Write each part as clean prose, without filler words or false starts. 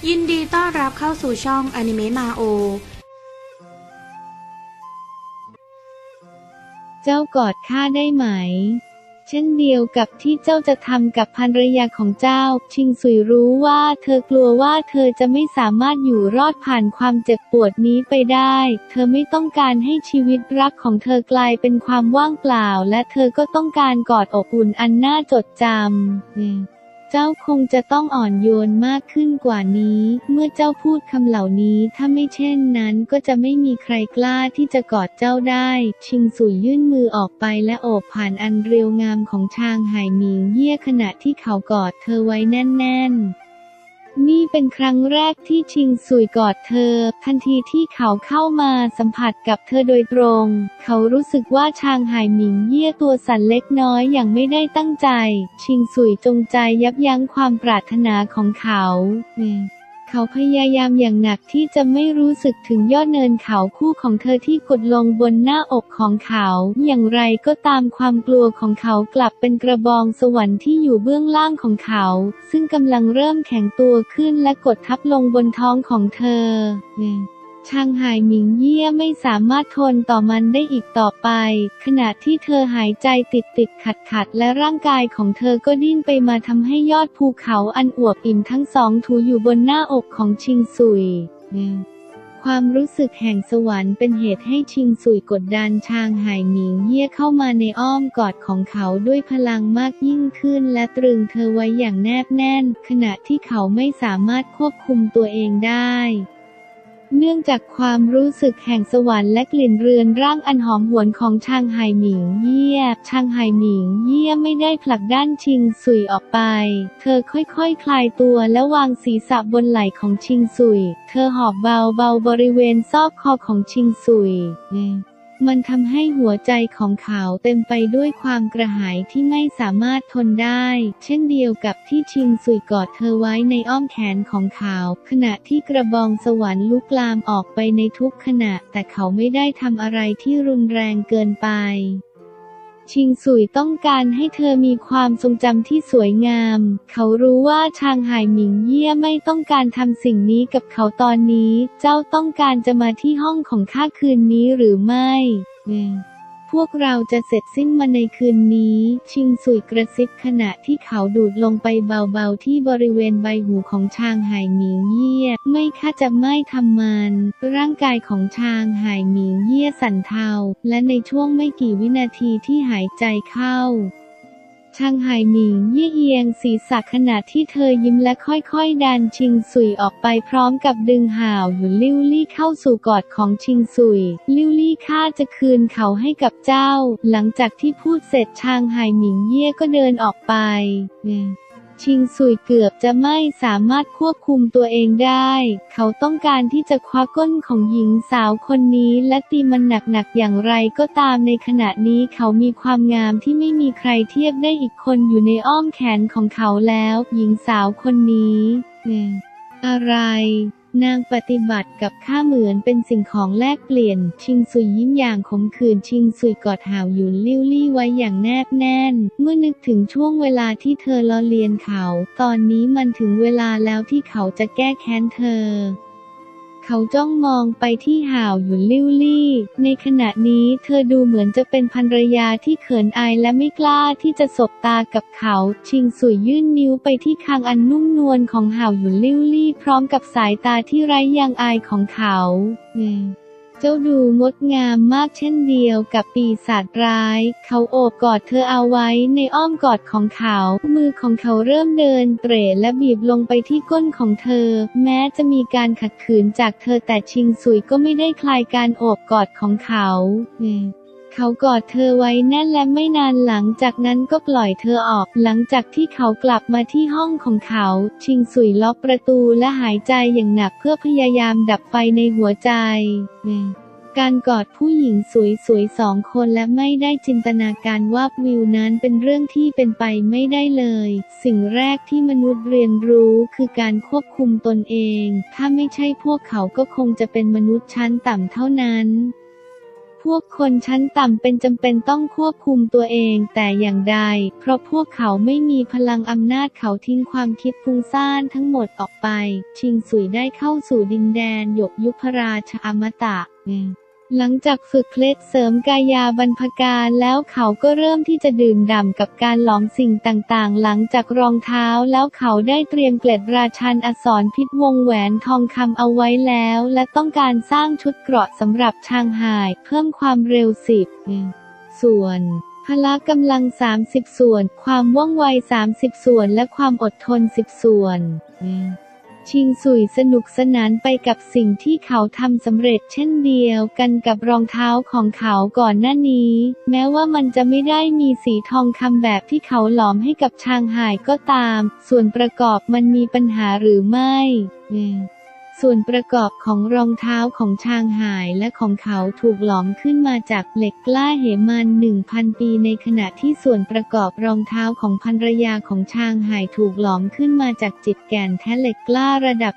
ยินดีต้อนรับเข้าสู่ช่องอนิเมะมาโอเจ้ากอดข้าได้ไหมเช่นเดียวกับที่เจ้าจะทำกับภรรยาของเจ้าชิงซุยรู้ว่าเธอกลัวว่าเธอจะไม่สามารถอยู่รอดผ่านความเจ็บปวดนี้ไปได้เธอไม่ต้องการให้ชีวิตรักของเธอกลายเป็นความว่างเปล่าและเธอก็ต้องการกอดอบอุ่นอันน่าจดจำเจ้าคงจะต้องอ่อนโยนมากขึ้นกว่านี้เมื่อเจ้าพูดคำเหล่านี้ถ้าไม่เช่นนั้นก็จะไม่มีใครกล้าที่จะกอดเจ้าได้ชิงซุยยื่นมือออกไปและโอบผ่านอันเรียวงามของชางไห่หมิงเย่ขณะที่เขากอดเธอไว้แน่นๆนี่เป็นครั้งแรกที่ชิงซุยกอดเธอทันทีที่เขาเข้ามาสัมผัสกับเธอโดยตรงเขารู้สึกว่าชางไห่หมิงเย่ตัวสั่นเล็กน้อยอย่างไม่ได้ตั้งใจชิงซุยจงใจยับยั้งความปรารถนาของเขาเขาพยายามอย่างหนักที่จะไม่รู้สึกถึงยอดเนินเขาคู่ของเธอที่กดลงบนหน้าอกของเขาอย่างไรก็ตามความกลัวของเขากลับเป็นกระบองสวรรค์ที่อยู่เบื้องล่างของเขาซึ่งกำลังเริ่มแข็งตัวขึ้นและกดทับลงบนท้องของเธอชางไห่หมิงเย่ไม่สามารถทนต่อมันได้อีกต่อไปขณะที่เธอหายใจติดขัดและร่างกายของเธอก็ดิ้นไปมาทำให้ยอดภูเขาอันอวบอิ่มทั้งสองถูอยู่บนหน้าอกของชิงซุยความรู้สึกแห่งสวรรค์เป็นเหตุให้ชิงซุยกดดันชางไห่หมิงเย่เข้ามาในอ้อมกอดของเขาด้วยพลังมากยิ่งขึ้นและตรึงเธอไว้อย่างแนบแน่นขณะที่เขาไม่สามารถควบคุมตัวเองได้เนื่องจากความรู้สึกแห่งสวรรค์และกลิ่นเรือนร่างอันหอมหวนของชางไห่หมิงเย่ชางไห่หมิงเย่ไม่ได้ผลักดันชิงซุยออกไปเธอค่อยๆคลายตัวและวางศีรษะบนไหล่ของชิงซุยเธอหอบเบาๆบริเวณซอกคอของชิงซุยมันทำให้หัวใจของเขาเต็มไปด้วยความกระหายที่ไม่สามารถทนได้เช่นเดียวกับที่ชิงซุยกอดเธอไว้ในอ้อมแขนของเขาขณะที่กระบองสวรรค์ลุกลามออกไปในทุกขณะแต่เขาไม่ได้ทำอะไรที่รุนแรงเกินไปชิงซุยต้องการให้เธอมีความทรงจำที่สวยงามเขารู้ว่าชางไห่หมิงเย่ไม่ต้องการทำสิ่งนี้กับเขาตอนนี้เจ้าต้องการจะมาที่ห้องของข้าคืนนี้หรือไม่พวกเราจะเสร็จสิ้นมาในคืนนี้ชิงซุยกระซิบขณะที่เขาดูดลงไปเบาๆที่บริเวณใบหูของชางไห่หมิงเย่ไม่ข้าจะไม่ทำมันร่างกายของชางไห่หมิงเย่สั่นเทาและในช่วงไม่กี่วินาทีที่หายใจเข้าชางไห่หมิงเย่เอียงศีรษะขณะที่เธอยิ้มและค่อยๆดันชิงซุยออกไปพร้อมกับดึงห่าวหยุนลิ่วลี่เข้าสู่กอดของชิงซุยลิ่วลี่ข้าจะคืนเขาให้กับเจ้าหลังจากที่พูดเสร็จชางไห่หมิงเย่ก็เดินออกไปชิงซุยเกือบจะไม่สามารถควบคุมตัวเองได้เขาต้องการที่จะคว้าก้นของหญิงสาวคนนี้และตีมันหนักๆอย่างไรก็ตามในขณะนี้เขามีความงามที่ไม่มีใครเทียบได้อีกคนอยู่ในอ้อมแขนของเขาแล้วหญิงสาวคนนี้อะไรนางปฏิบัติกับข้าเหมือนเป็นสิ่งของแลกเปลี่ยนชิงซุยยิ้มอย่างขมขื่นชิงซุยกอดห่าวหยุนลิ่วลี่ไว้อย่างแนบแน่นเมื่อนึกถึงช่วงเวลาที่เธอล้อเลียนเขาตอนนี้มันถึงเวลาแล้วที่เขาจะแก้แค้นเธอเขาจ้องมองไปที่ห่าวหยุนลิ่วลี่ในขณะนี้เธอดูเหมือนจะเป็นภรรยาที่เขินอายและไม่กล้าที่จะสบตากับเขาชิงซุยยื่นนิ้วไปที่คางอันนุ่มนวลของห่าวหยุนลิ่วลี่พร้อมกับสายตาที่ไร้ยางอายของเขาเจ้าดูงดงามมากเช่นเดียวกับปีศาจร้ายเขาโอบกอดเธอเอาไว้ในอ้อมกอดของเขามือของเขาเริ่มเดินเตร่และบีบลงไปที่ก้นของเธอแม้จะมีการขัดขืนจากเธอแต่ชิงซุยก็ไม่ได้คลายการโอบกอดของเขาเขากอดเธอไว้แน่นและไม่นานหลังจากนั้นก็ปล่อยเธอออกหลังจากที่เขากลับมาที่ห้องของเขาชิงซุยล็อกประตูและหายใจอย่างหนักเพื่อพยายามดับไฟในหัวใจการกอดผู้หญิงสวยๆ2 คนและไม่ได้จินตนาการว่าวิวนั้นเป็นเรื่องที่เป็นไปไม่ได้เลยสิ่งแรกที่มนุษย์เรียนรู้คือการควบคุมตนเองถ้าไม่ใช่พวกเขาก็คงจะเป็นมนุษย์ชั้นต่ำเท่านั้นพวกคนชั้นต่ำเป็นจำเป็นต้องควบคุมตัวเองแต่อย่างใดเพราะพวกเขาไม่มีพลังอำนาจเขาทิ้งความคิดฟุ้งซ่านทั้งหมดออกไปชิงสุยได้เข้าสู่ดินแดนหยกยุพราชอมตะหลังจากฝึกเคล็ดเสริมกายาบรรพการแล้วเขาก็เริ่มที่จะดื่มด่ำกับการหลอมสิ่งต่างๆหลังจากรองเท้าแล้วเขาได้เตรียมเกล็ดราชันอักษรพิษวงแหวนทองคำเอาไว้แล้วและต้องการสร้างชุดเกราะสำหรับชางไห่เพิ่มความเร็ว10 ส่วนพละกำลัง30 ส่วนความว่องไว30 ส่วนและความอดทน10 ส่วนชิงสุยสนุกสนานไปกับสิ่งที่เขาทำสำเร็จเช่นเดียวกันกับรองเท้าของเขาก่อนหน้านี้แม้ว่ามันจะไม่ได้มีสีทองคำแบบที่เขาหลอมให้กับชางไห่ก็ตามส่วนประกอบมันมีปัญหาหรือไม่ส่วนประกอบของรองเท้าของชางไห่และของเขาถูกหลอมขึ้นมาจากเหล็กกล้าเหมัน 1,000 ปีในขณะที่ส่วนประกอบรองเท้าของภรรยาของชางไห่ถูกหลอมขึ้นมาจากจิตแก่นแท้เหล็กกล้าระดับ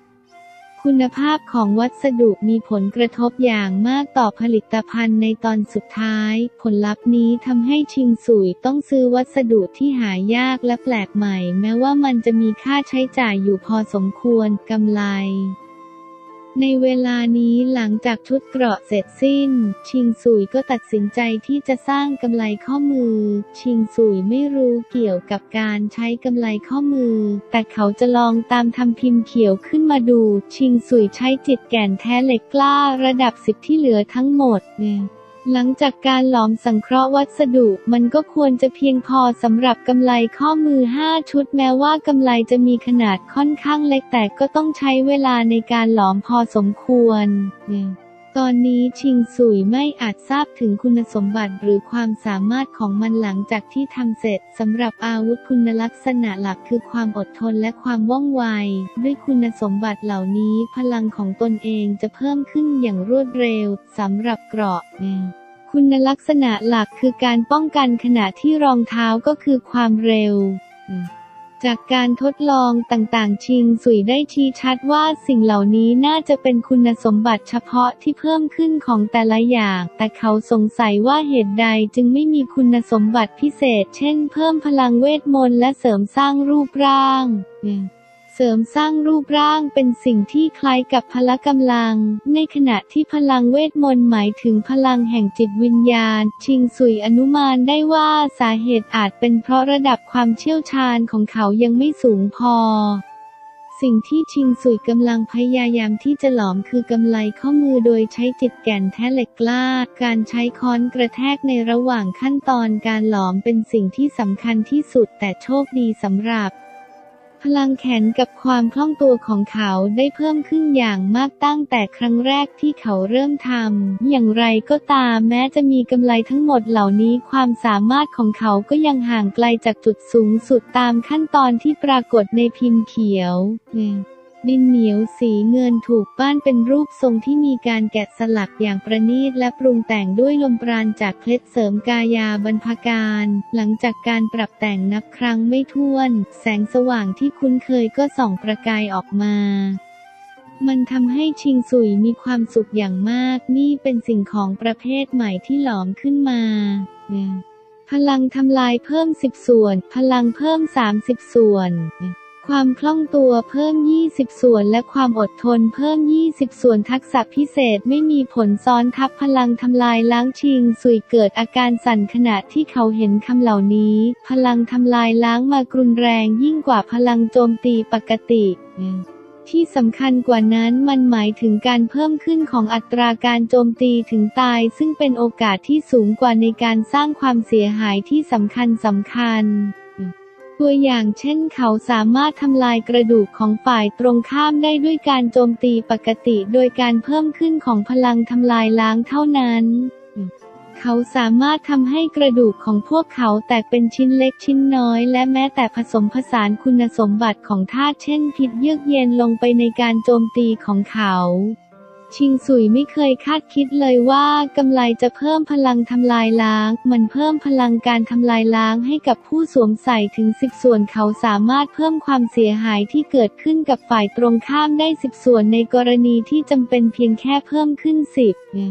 10 คุณภาพของวัสดุมีผลกระทบอย่างมากต่อผลิตภัณฑ์ในตอนสุดท้ายผลลัพธ์นี้ทำให้ชิงสุยต้องซื้อวัสดุที่หายากและแปลกใหม่แม้ว่ามันจะมีค่าใช้จ่ายอยู่พอสมควรกำไรในเวลานี้หลังจากชุดเกราะเสร็จสิ้นชิงสุยก็ตัดสินใจที่จะสร้างกำไลข้อมือชิงสุยไม่รู้เกี่ยวกับการใช้กำไลข้อมือแต่เขาจะลองตามทำพิมพ์เขียวขึ้นมาดูชิงสุยใช้จิตแก่นแท้เหล็กกล้าระดับ 10ที่เหลือทั้งหมดหลังจากการหลอมสังเคราะห์วัสดุมันก็ควรจะเพียงพอสำหรับกำไลข้อมือ5 ชุดแม้ว่ากำไลจะมีขนาดค่อนข้างเล็กแต่ก็ต้องใช้เวลาในการหลอมพอสมควรตอนนี้ชิงสุยไม่อาจทราบถึงคุณสมบัติหรือความสามารถของมันหลังจากที่ทำเสร็จสำหรับอาวุธคุณลักษณะหลักคือความอดทนและความว่องไวด้วยคุณสมบัติเหล่านี้พลังของตนเองจะเพิ่มขึ้นอย่างรวดเร็วสำหรับเกราะคุณลักษณะหลักคือการป้องกันขณะที่รองเท้าก็คือความเร็วจากการทดลองต่างๆชิงสุยได้ชี้ชัดว่าสิ่งเหล่านี้น่าจะเป็นคุณสมบัติเฉพาะที่เพิ่มขึ้นของแต่ละอย่างแต่เขาสงสัยว่าเหตุใดจึงไม่มีคุณสมบัติพิเศษเช่นเพิ่มพลังเวทมนต์และเสริมสร้างรูปร่างเสริมสร้างรูปร่างเป็นสิ่งที่คล้ายกับพละกำลังในขณะที่พลังเวทมนต์หมายถึงพลังแห่งจิตวิญญาณชิงสุยอนุมานได้ว่าสาเหตุอาจเป็นเพราะระดับความเชี่ยวชาญของเขายังไม่สูงพอสิ่งที่ชิงสุยกำลังพยายามที่จะหลอมคือกำไลข้อมือโดยใช้จิตแก่นแท้เหล็กกล้าการใช้ค้อนกระแทกในระหว่างขั้นตอนการหลอมเป็นสิ่งที่สำคัญที่สุดแต่โชคดีสำหรับพลังแขนกับความคล่องตัวของเขาได้เพิ่มขึ้นอย่างมากตั้งแต่ครั้งแรกที่เขาเริ่มทำอย่างไรก็ตามแม้จะมีกำไลทั้งหมดเหล่านี้ความสามารถของเขาก็ยังห่างไกลจากจุดสูงสุดตามขั้นตอนที่ปรากฏในพิมพ์เขียวดินเหนียวสีเงินถูกปั้นเป็นรูปทรงที่มีการแกะสลักอย่างประณีตและปรุงแต่งด้วยลมปราณจากเคล็ดเสริมกายาบรรพการหลังจากการปรับแต่งนับครั้งไม่ถ้วนแสงสว่างที่คุ้นเคยก็ส่องประกายออกมามันทำให้ชิงสุยมีความสุขอย่างมากนี่เป็นสิ่งของประเภทใหม่ที่หลอมขึ้นมาพลังทำลายเพิ่ม10 ส่วนพลังเพิ่ม30 ส่วนความคล่องตัวเพิ่ม20 ส่วนและความอดทนเพิ่ม20 ส่วนทักษะพิเศษไม่มีผลซ้อนทับพลังทำลายล้างชิงสุยเกิดอาการสั่นขณะที่เขาเห็นคำเหล่านี้พลังทำลายล้างมากรุนแรงยิ่งกว่าพลังโจมตีปกติที่สำคัญกว่านั้นมันหมายถึงการเพิ่มขึ้นของอัตราการโจมตีถึงตายซึ่งเป็นโอกาสที่สูงกว่าในการสร้างความเสียหายที่สำคัญตัวอย่างเช่นเขาสามารถทำลายกระดูกของฝ่ายตรงข้ามได้ด้วยการโจมตีปกติโดยการเพิ่มขึ้นของพลังทำลายล้างเท่านั้นเขาสามารถทำให้กระดูกของพวกเขาแตกเป็นชิ้นเล็กชิ้นน้อยและแม้แต่ผสมผสานคุณสมบัติของธาตุเช่นพิษเยือกเย็นลงไปในการโจมตีของเขาชิงสุยไม่เคยคาดคิดเลยว่ากำไลจะเพิ่มพลังทำลายล้างมันเพิ่มพลังการทำลายล้างให้กับผู้สวมใส่ถึง10 ส่วนเขาสามารถเพิ่มความเสียหายที่เกิดขึ้นกับฝ่ายตรงข้ามได้10 ส่วนในกรณีที่จำเป็นเพียงแค่เพิ่มขึ้น10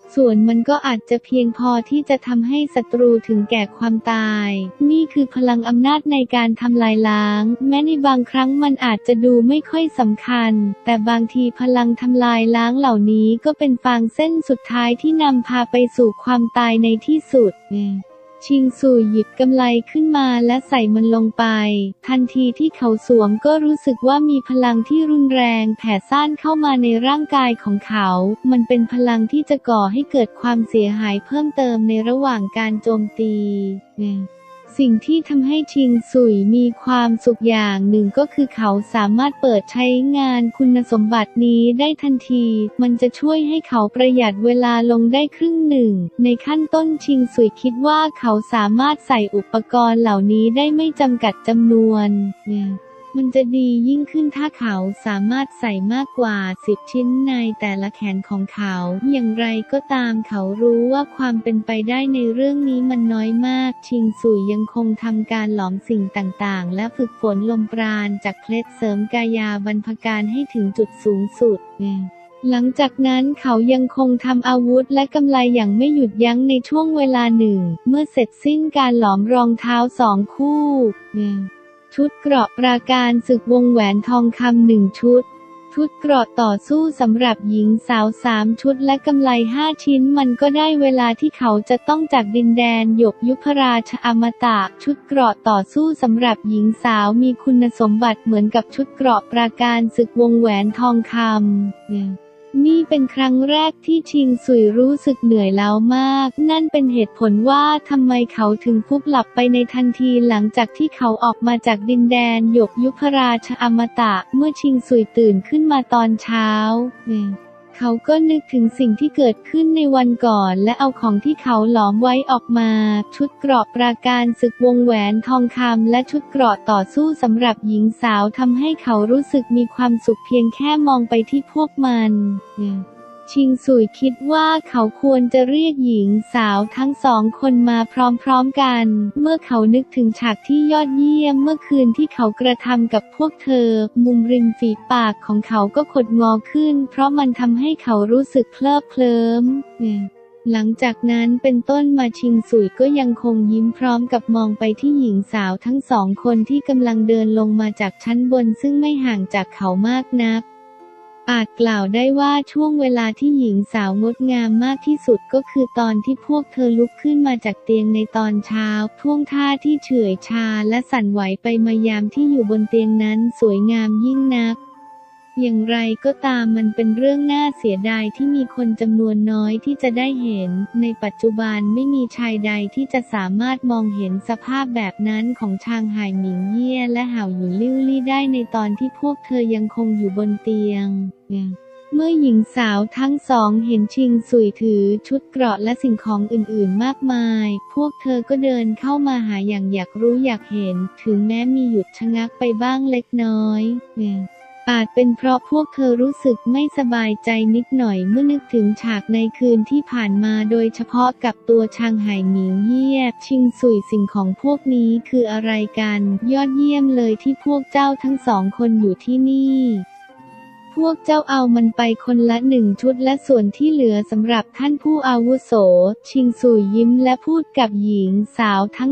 ส่วนมันก็อาจจะเพียงพอที่จะทำให้ศัตรูถึงแก่ความตายนี่คือพลังอำนาจในการทำลายล้างแม้ในบางครั้งมันอาจจะดูไม่ค่อยสำคัญแต่บางทีพลังทำลายล้างเหล่านี้ก็เป็นฟางเส้นสุดท้ายที่นำพาไปสู่ความตายในที่สุดชิงซุยหยิบกำไลขึ้นมาและใส่มันลงไปทันทีที่เขาสวมก็รู้สึกว่ามีพลังที่รุนแรงแผ่ซ่านเข้ามาในร่างกายของเขามันเป็นพลังที่จะก่อให้เกิดความเสียหายเพิ่มเติมในระหว่างการโจมตีสิ่งที่ทำให้ชิงซุยมีความสุขอย่างหนึ่งก็คือเขาสามารถเปิดใช้งานคุณสมบัตินี้ได้ทันทีมันจะช่วยให้เขาประหยัดเวลาลงได้ครึ่งหนึ่งในขั้นต้นชิงซุยคิดว่าเขาสามารถใส่อุปกรณ์เหล่านี้ได้ไม่จำกัดจำนวนมันจะดียิ่งขึ้นถ้าเขาสามารถใส่มากกว่า10ชิ้นในแต่ละแขนของเขาอย่างไรก็ตามเขารู้ว่าความเป็นไปได้ในเรื่องนี้มันน้อยมากชิงซุยยังคงทำการหลอมสิ่งต่างๆและฝึกฝนลมปราณจากเคล็ดเสริมกายาบรรพการให้ถึงจุดสูงสุดหลังจากนั้นเขายังคงทำอาวุธและกำไลอย่างไม่หยุดยั้งในช่วงเวลาหนึ่งเมื่อเสร็จสิ้นการหลอมรองเท้า2 คู่ชุดเกราะปราการศึกวงแหวนทองคำ1 ชุดชุดเกราะต่อสู้สำหรับหญิงสาว3 ชุดและกำไล5 ชิ้นมันก็ได้เวลาที่เขาจะต้องจากดินแดนหยกยุพราชอมตะชุดเกราะต่อสู้สำหรับหญิงสาวมีคุณสมบัติเหมือนกับชุดเกราะปราการศึกวงแหวนทองคำนี่เป็นครั้งแรกที่ชิงซุยรู้สึกเหนื่อยล้ามากนั่นเป็นเหตุผลว่าทำไมเขาถึงฟุบหลับไปในทันทีหลังจากที่เขาออกมาจากดินแดนหยกยุพราชอมตะเมื่อชิงซุยตื่นขึ้นมาตอนเช้าเขาก็นึกถึงสิ่งที่เกิดขึ้นในวันก่อนและเอาของที่เขาหลอมไว้ออกมาชุดเกราะปราการศึกวงแหวนทองคำและชุดเกราะต่อสู้สำหรับหญิงสาวทำให้เขารู้สึกมีความสุขเพียงแค่มองไปที่พวกมันชิงซุยคิดว่าเขาควรจะเรียกหญิงสาวทั้ง2 คนมาพร้อมๆกันเมื่อเขานึกถึงฉากที่ยอดเยี่ยมเมื่อคืนที่เขากระทำกับพวกเธอมุมริมฝีปากของเขาก็ขดงอขึ้นเพราะมันทำให้เขารู้สึกเคลิบเคลิ้มหลังจากนั้นเป็นต้นมาชิงซุยก็ยังคงยิ้มพร้อมกับมองไปที่หญิงสาวทั้ง2 คนที่กำลังเดินลงมาจากชั้นบนซึ่งไม่ห่างจากเขามากนักอาจกล่าวได้ว่าช่วงเวลาที่หญิงสาวงดงามมากที่สุดก็คือตอนที่พวกเธอลุกขึ้นมาจากเตียงในตอนเช้าท่วงท่าที่เฉื่อยชาและสั่นไหวไปมายามที่อยู่บนเตียงนั้นสวยงามยิ่งนักอย่างไรก็ตามมันเป็นเรื่องน่าเสียดายที่มีคนจำนวนน้อยที่จะได้เห็นในปัจจุบันไม่มีชายใดที่จะสามารถมองเห็นสภาพแบบนั้นของชางไห่หมิงเย่และห่าวหยุนลิ่วลี่ได้ในตอนที่พวกเธอยังคงอยู่บนเตียงเมื่อหญิงสาวทั้ง2เห็นชิงซุยถือชุดเกราะและสิ่งของอื่นๆมากมายพวกเธอก็เดินเข้ามาหาอย่างอยากรู้อยากเห็นถึงแม้มีหยุดชะงักไปบ้างเล็กน้อยอาจเป็นเพราะพวกเธอรู้สึกไม่สบายใจนิดหน่อยเมื่อนึกถึงฉากในคืนที่ผ่านมาโดยเฉพาะกับตัวชางไห่หมิงเย่ชิงซุยสิ่งของพวกนี้คืออะไรกันยอดเยี่ยมเลยที่พวกเจ้าทั้ง2 คนอยู่ที่นี่พวกเจ้าเอามันไปคนละ1 ชุดและส่วนที่เหลือสำหรับท่านผู้อาวุโสชิงซุยยิ้มและพูดกับหญิงสาวทั้ง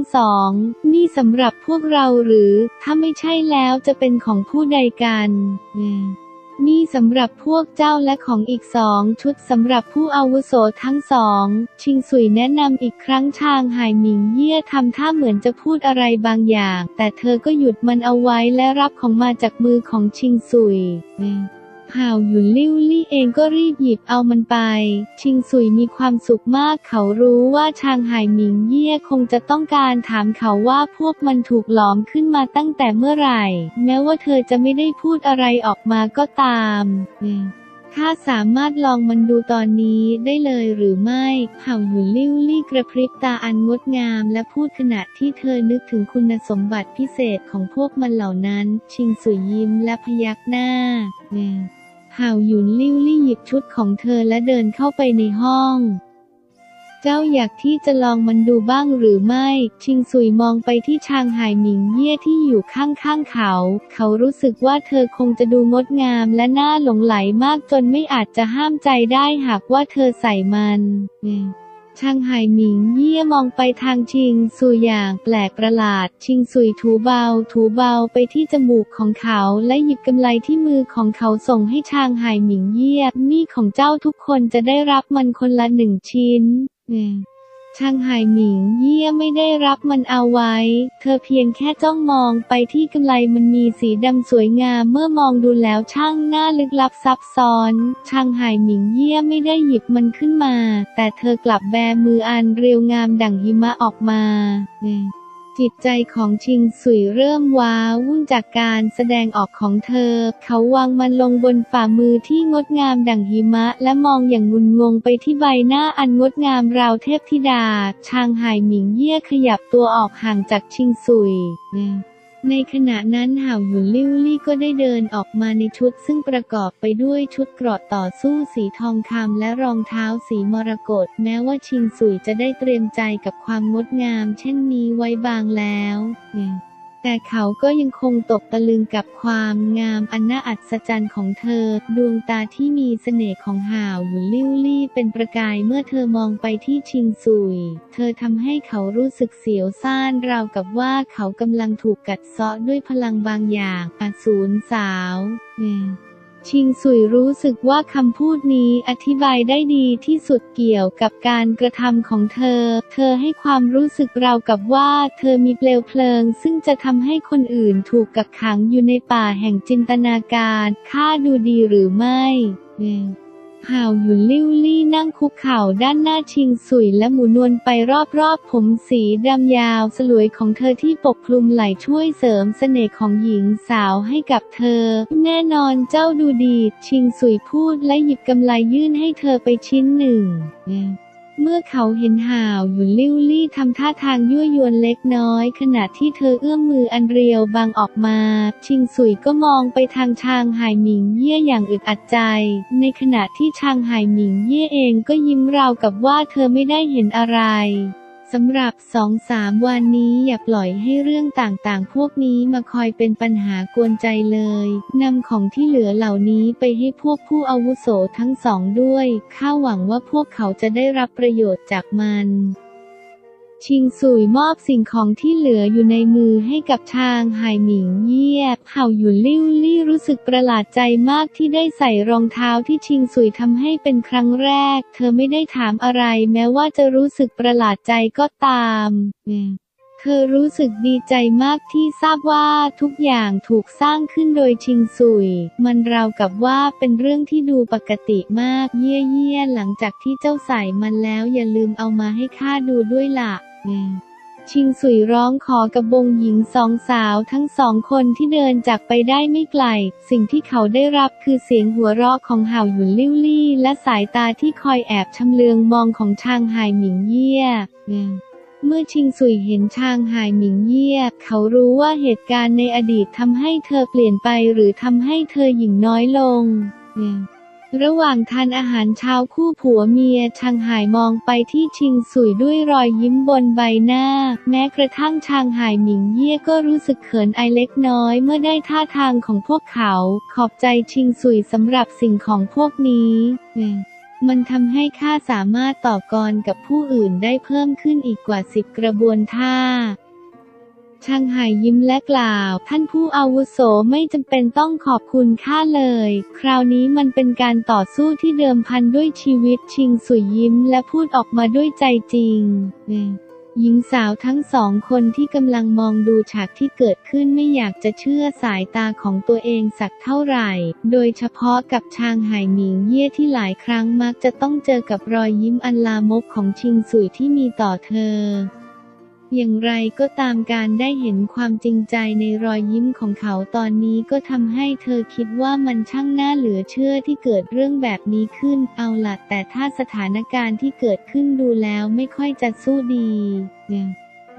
2นี่สำหรับพวกเราหรือถ้าไม่ใช่แล้วจะเป็นของผู้ใดกันนี่สำหรับพวกเจ้าและของอีก2 ชุดสำหรับผู้อาวุโสทั้ง2ชิงซุยแนะนำอีกครั้งชางไห่หมิงเย่ทำท่าเหมือนจะพูดอะไรบางอย่างแต่เธอก็หยุดมันเอาไว้และรับของมาจากมือของชิงซุยห่าวหยุนลิ่วลี่เองก็รีบหยิบเอามันไปชิงซุยมีความสุขมากเขารู้ว่าชางไห่หมิงเย่คงจะต้องการถามเขาว่าพวกมันถูกหลอมขึ้นมาตั้งแต่เมื่อไหร่แม้ว่าเธอจะไม่ได้พูดอะไรออกมาก็ตามข้าสามารถลองมันดูตอนนี้ได้เลยหรือไม่ห่าวหยุนลิ่วลี่กระพริบตาอันงดงามและพูดขณะที่เธอนึกถึงคุณสมบัติพิเศษของพวกมันเหล่านั้นชิงซุยยิ้มและพยักหน้าห่าวหยุนลิ่วลี่หยิบชุดของเธอและเดินเข้าไปในห้องเจ้าอยากที่จะลองมันดูบ้างหรือไม่ชิงซุยมองไปที่ชางไห่หมิงเย่ที่อยู่ข้างๆเขารู้สึกว่าเธอคงจะดูงดงามและน่าหลงใหลมากจนไม่อาจจะห้ามใจได้หากว่าเธอใส่มันชางไห่หมิงเย่มองไปทางชิงซุยอย่างแปลกประหลาดชิงซุยถูเบาไปที่จมูกของเขาและหยิบกำไลที่มือของเขาส่งให้ชางไห่หมิงเย่นี่ของเจ้าทุกคนจะได้รับมันคนละ1 ชิ้นชางไห่หมิงเย่ไม่ได้รับมันเอาไว้เธอเพียงแค่จ้องมองไปที่กำไลมันมีสีดำสวยงามเมื่อมองดูแล้วช่างน่าลึกลับซับซ้อนชางไห่หมิงเย่ไม่ได้หยิบมันขึ้นมาแต่เธอกลับแบมืออันเรียวงามดั่งหิมะออกมาจิตใจของชิงซุยเริ่มว้าวุ่นจากการแสดงออกของเธอเขาวางมันลงบนฝ่ามือที่งดงามดั่งหิมะและมองอย่างงุนงงไปที่ใบหน้าอันงดงามราวเทพธิดาชางไห่หมิงเย่ขยับตัวออกห่างจากชิงซุยในขณะนั้นห่าวหยุนลิ่วลี่ก็ได้เดินออกมาในชุดซึ่งประกอบไปด้วยชุดเกราะต่อสู้สีทองคำและรองเท้าสีมรกตแม้ว่าชิงซุยจะได้เตรียมใจกับความงดงามเช่นนี้ไว้บางแล้วแต่เขาก็ยังคงตกตะลึงกับความงามอันน่าอัศจรรย์ของเธอดวงตาที่มีเสน่ห์ของห่าวหยุนลิ่วลี่เป็นประกายเมื่อเธอมองไปที่ชิงซุยเธอทำให้เขารู้สึกเสียวซ่านราวกับว่าเขากำลังถูกกัดเซาะด้วยพลังบางอย่างอสูรสาวชิงซุยรู้สึกว่าคำพูดนี้อธิบายได้ดีที่สุดเกี่ยวกับการกระทำของเธอให้ความรู้สึกราวกับว่าเธอมีเปลวเพลิงซึ่งจะทำให้คนอื่นถูกกักขังอยู่ในป่าแห่งจินตนาการข้าดูดีหรือไม่ห่าวหยุนลิ่วลี่นั่งคุกเข่าด้านหน้าชิงซุยและหมุนวนไปรอบๆผมสีดำยาวสลวยของเธอที่ปกคลุมไหล่ช่วยเสริมเสน่ห์ของหญิงสาวให้กับเธอแน่นอนเจ้าดูดีชิงซุยพูดและหยิบกำไลยื่นให้เธอไปชิ้นหนึ่งเมื่อเขาเห็นห่าวหยุนลิ่วลี่ทำท่าทางยั่วยวนเล็กน้อยขณะที่เธอเอื้อมมืออันเรียวบางออกมาชิงซุยก็มองไปทางชางไห่หมิงเย่อย่างอึดอัดใจในขณะที่ชางไห่หมิงเย่เองก็ยิ้มราวกับว่าเธอไม่ได้เห็นอะไรสำหรับ 2-3 วันนี้อย่าปล่อยให้เรื่องต่างๆพวกนี้มาคอยเป็นปัญหากวนใจเลยนำของที่เหลือเหล่านี้ไปให้พวกผู้อาวุโสทั้งสองด้วยข้าหวังว่าพวกเขาจะได้รับประโยชน์จากมันชิงซุยมอบสิ่งของที่เหลืออยู่ในมือให้กับชางไห่หมิงเย่ห่าวหยุนลิ่วลี่รู้สึกประหลาดใจมากที่ได้ใส่รองเท้าที่ชิงซุยทำให้เป็นครั้งแรกเธอไม่ได้ถามอะไรแม้ว่าจะรู้สึกประหลาดใจก็ตามเธอรู้สึกดีใจมากที่ทราบว่าทุกอย่างถูกสร้างขึ้นโดยชิงซุยมันราวกับว่าเป็นเรื่องที่ดูปกติมากเย่หลังจากที่เจ้าใส่มันแล้วอย่าลืมเอามาให้ข้าดูด้วยล่ะชิงซุยร้องขอกับวงหญิงสองสาวทั้ง2 คนที่เดินจากไปได้ไม่ไกลสิ่งที่เขาได้รับคือเสียงหัวเราะของห่าวหยุนลิ่วลี่และสายตาที่คอยแอบชำเลืองมองของชางไห่หมิงเย่เมื่อชิงซุยเห็นชางไห่หมิงเย่เขารู้ว่าเหตุการณ์ในอดีตทำให้เธอเปลี่ยนไปหรือทำให้เธอหยิ่งน้อยลงระหว่างทานอาหารเช้าคู่ผัวเมียชางไห่มองไปที่ชิงซุยด้วยรอยยิ้มบนใบหน้าแม้กระทั่งชางไห่หมิงเย่ก็รู้สึกเขินอายเล็กน้อยเมื่อได้ท่าทางของพวกเขาขอบใจชิงซุยสำหรับสิ่งของพวกนี้มันทำให้ข้าสามารถต่อกรกับผู้อื่นได้เพิ่มขึ้นอีกกว่า10 กระบวนท่าชางไห่ยิ้มและกล่าวท่านผู้อาวุโสไม่จำเป็นต้องขอบคุณข้าเลยคราวนี้มันเป็นการต่อสู้ที่เดิมพันด้วยชีวิตชิงซุยยิ้มและพูดออกมาด้วยใจจริงหญิงสาวทั้ง2 คนที่กำลังมองดูฉากที่เกิดขึ้นไม่อยากจะเชื่อสายตาของตัวเองสักเท่าไหร่โดยเฉพาะกับชางไห่หมิงเย่ที่หลายครั้งมักจะต้องเจอกับรอยยิ้มอันลามกของชิงซุยที่มีต่อเธออย่างไรก็ตามการได้เห็นความจริงใจในรอยยิ้มของเขาตอนนี้ก็ทำให้เธอคิดว่ามันช่างน่าเหลือเชื่อที่เกิดเรื่องแบบนี้ขึ้นเอาล่ะแต่ถ้าสถานการณ์ที่เกิดขึ้นดูแล้วไม่ค่อยจะสู้ดี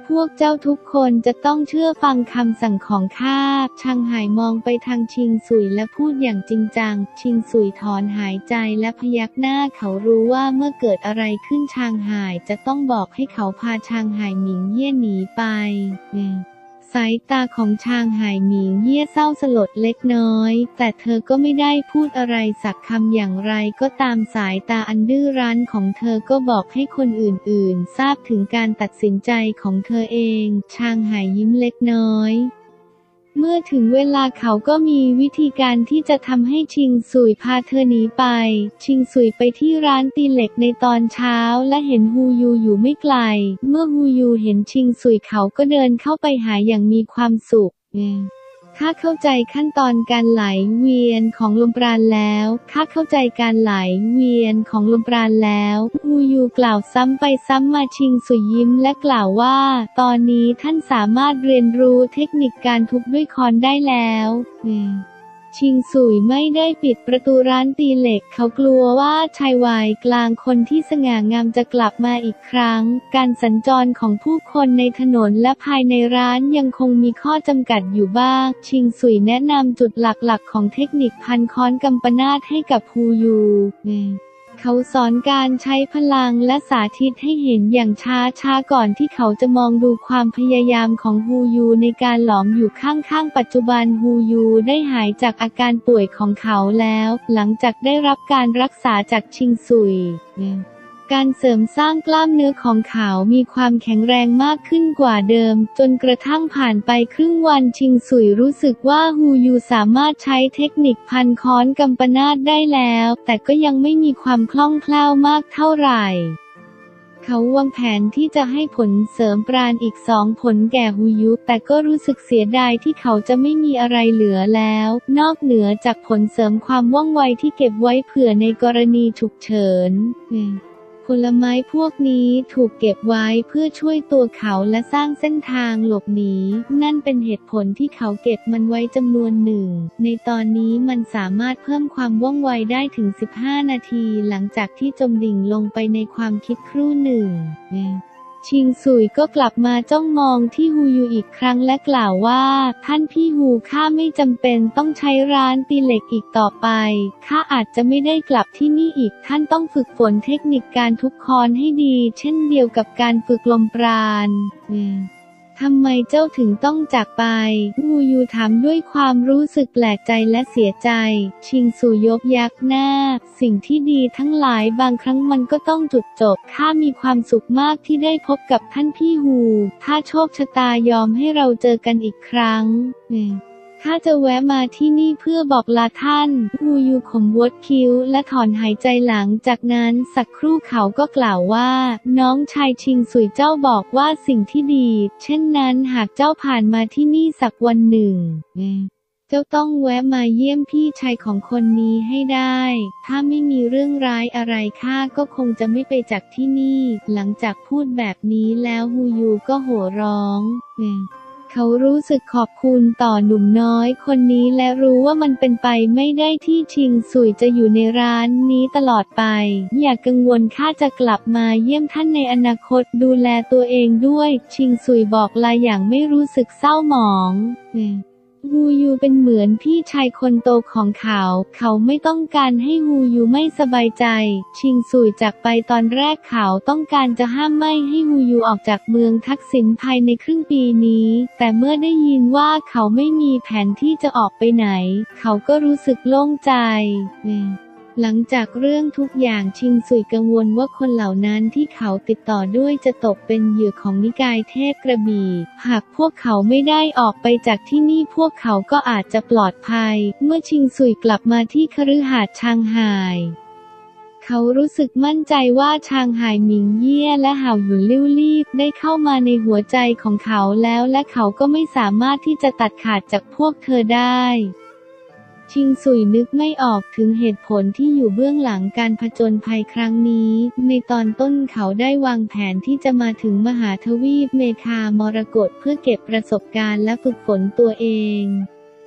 พวกเจ้าทุกคนจะต้องเชื่อฟังคำสั่งของข้าชางไห่มองไปทางชิงซุยและพูดอย่างจริงจังชิงซุยถอนหายใจและพยักหน้าเขารู้ว่าเมื่อเกิดอะไรขึ้นชางไห่จะต้องบอกให้เขาพาชางไห่หมิงเย่หนีไปสายตาของชางไห่หมิงเย่เศร้าสลดเล็กน้อยแต่เธอก็ไม่ได้พูดอะไรสักคำอย่างไรก็ตามสายตาอันดื้อรั้นของเธอก็บอกให้คนอื่นๆทราบถึงการตัดสินใจของเธอเองชางไห่ยิ้มเล็กน้อยเมื่อถึงเวลาเขาก็มีวิธีการที่จะทำให้ชิงซุยพาเธอหนีไปชิงซุยไปที่ร้านตีเหล็กในตอนเช้าและเห็นฮูยูอยู่ไม่ไกลเมื่อฮูยูเห็นชิงซุยเขาก็เดินเข้าไปหาอย่างมีความสุขข้าเข้าใจขั้นตอนการไหลเวียนของลมปราณแล้วข้าเข้าใจการไหลเวียนของลมปราณแล้วฮูยูกล่าวซ้ำไปซ้ำมาชิงซุยยิ้มและกล่าวว่าตอนนี้ท่านสามารถเรียนรู้เทคนิคการทุบด้วยค้อนได้แล้วชิงซุยไม่ได้ปิดประตูร้านตีเหล็กเขากลัวว่าชายวัยกลางคนที่สง่างามจะกลับมาอีกครั้งการสัญจรของผู้คนในถนนและภายในร้านยังคงมีข้อจำกัดอยู่บ้างชิงซุยแนะนำจุดหลักๆของเทคนิคพันค้อนกำปนาตให้กับฮูยูเขาสอนการใช้พลังและสาธิตให้เห็นอย่างช้าๆก่อนที่เขาจะมองดูความพยายามของฮูยูในการหลอมอยู่ข้างๆปัจจุบันฮูยูได้หายจากอาการป่วยของเขาแล้วหลังจากได้รับการรักษาจากชิงซุยการเสริมสร้างกล้ามเนื้อของเขามีความแข็งแรงมากขึ้นกว่าเดิมจนกระทั่งผ่านไปครึ่งวันชิงซุยรู้สึกว่าฮูยูสามารถใช้เทคนิคพันค้อนกำปนาตได้แล้วแต่ก็ยังไม่มีความคล่องแคล่วมากเท่าไหร่เขาวางแผนที่จะให้ผลเสริมปราณอีก2 ผลแก่ฮูยูแต่ก็รู้สึกเสียดายที่เขาจะไม่มีอะไรเหลือแล้วนอกเหนือจากผลเสริมความว่องไวที่เก็บไว้เผื่อในกรณีฉุกเฉินผลไม้พวกนี้ถูกเก็บไว้เพื่อช่วยตัวเขาและสร้างเส้นทางหลบหนีนั่นเป็นเหตุผลที่เขาเก็บมันไว้จำนวนหนึ่งในตอนนี้มันสามารถเพิ่มความว่องไวได้ถึง15 นาทีหลังจากที่จมดิ่งลงไปในความคิดครู่หนึ่งชิงซุยก็กลับมาจ้องมองที่ฮูยูอีกครั้งและกล่าวว่าท่านพี่ฮูข้าไม่จำเป็นต้องใช้ร้านตีเหล็กอีกต่อไปข้าอาจจะไม่ได้กลับที่นี่อีกท่านต้องฝึกฝนเทคนิคการทุบค้อนให้ดีเช่นเดียวกับการฝึกลมปราณทำไมเจ้าถึงต้องจากไปฮูยูถามด้วยความรู้สึกแปลกใจและเสียใจชิงซุยยกยักหน้าสิ่งที่ดีทั้งหลายบางครั้งมันก็ต้องจุดจบข้ามีความสุขมากที่ได้พบกับท่านพี่ฮูถ้าโชคชะตายอมให้เราเจอกันอีกครั้งข้าจะแวะมาที่นี่เพื่อบอกลาท่านฮูยูขมวดคิ้วและถอนหายใจหลังจากนั้นสักครู่เขาก็กล่าวว่าน้องชายชิงซุยเจ้าบอกว่าสิ่งที่ดีเช่นนั้นหากเจ้าผ่านมาที่นี่สักวันหนึ่งเจ้าต้องแวะมาเยี่ยมพี่ชายของคนนี้ให้ได้ถ้าไม่มีเรื่องร้ายอะไรข้าก็คงจะไม่ไปจากที่นี่หลังจากพูดแบบนี้แล้วฮูยูก็โห่ร้องเขารู้สึกขอบคุณต่อหนุ่มน้อยคนนี้และรู้ว่ามันเป็นไปไม่ได้ที่ชิงซุยจะอยู่ในร้านนี้ตลอดไปอย่ากังวลข้าจะกลับมาเยี่ยมท่านในอนาคตดูแลตัวเองด้วยชิงซุยบอกลาอย่างไม่รู้สึกเศร้าหมองฮูยูเป็นเหมือนพี่ชายคนโตของเขาไม่ต้องการให้ฮูยูไม่สบายใจชิงซุยจากไปตอนแรกเขาต้องการจะห้ามไม่ให้ฮูยูออกจากเมืองทักษิณภายในครึ่งปีนี้แต่เมื่อได้ยินว่าเขาไม่มีแผนที่จะออกไปไหนเขาก็รู้สึกโล่งใจหลังจากเรื่องทุกอย่างชิงซุยกังวลว่าคนเหล่านั้นที่เขาติดต่อด้วยจะตกเป็นเหยื่อของนิกายเทพกระบี่หากพวกเขาไม่ได้ออกไปจากที่นี่พวกเขาก็อาจจะปลอดภัยเมื่อชิงซุยกลับมาที่คฤหาสน์ชางไห่เขารู้สึกมั่นใจว่าชางไห่หมิงเย่และเห่าหยุนลิ่วลี่ได้เข้ามาในหัวใจของเขาแล้วและเขาก็ไม่สามารถที่จะตัดขาดจากพวกเธอได้ชิงซุยนึกไม่ออกถึงเหตุผลที่อยู่เบื้องหลังการผจญภัยครั้งนี้ในตอนต้นเขาได้วางแผนที่จะมาถึงมหาทวีปเมคามรกตเพื่อเก็บประสบการณ์และฝึกฝนตัวเอง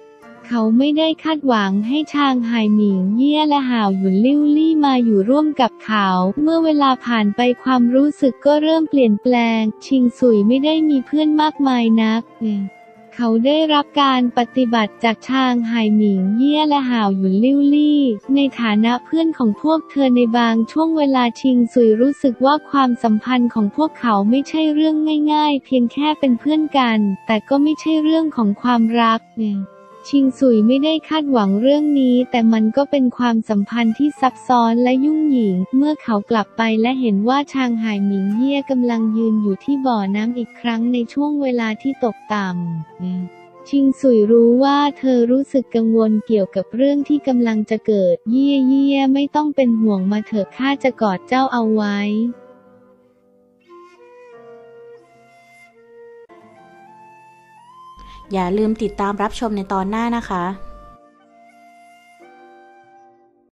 เขาไม่ได้คาดหวังให้ชางไห่หมิงเย่และห่าวหยุนลิ่วลี่มาอยู่ร่วมกับเขา เมื่อเวลาผ่านไปความรู้สึกก็เริ่มเปลี่ยนแปลง ชิงซุยไม่ได้มีเพื่อนมากมายนัก เขาได้รับการปฏิบัติจากชางไห่หมิงเย่และห่าวหยุนลิ่วลี่ในฐานะเพื่อนของพวกเธอในบางช่วงเวลาชิงซุยรู้สึกว่าความสัมพันธ์ของพวกเขาไม่ใช่เรื่องง่ายๆเพียงแค่เป็นเพื่อนกันแต่ก็ไม่ใช่เรื่องของความรักชิงซุยไม่ได้คาดหวังเรื่องนี้แต่มันก็เป็นความสัมพันธ์ที่ซับซ้อนและยุ่งเหยิงเมื่อเขากลับไปและเห็นว่าชางไห่หมิงเย่กำลังยืนอยู่ที่บ่อน้ำอีกครั้งในช่วงเวลาที่ตกต่ำชิงซุยรู้ว่าเธอรู้สึกกังวลเกี่ยวกับเรื่องที่กำลังจะเกิดเย่ไม่ต้องเป็นห่วงมาเถอะข้าจะกอดเจ้าเอาไว้อย่าลืมติดตามรับชมในตอนหน้านะคะ